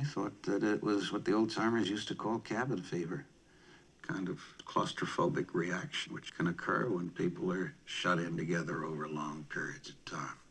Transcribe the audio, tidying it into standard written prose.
thought that it was what the old-timers used to call cabin fever, kind of claustrophobic reaction which can occur when people are shut in together over long periods of time.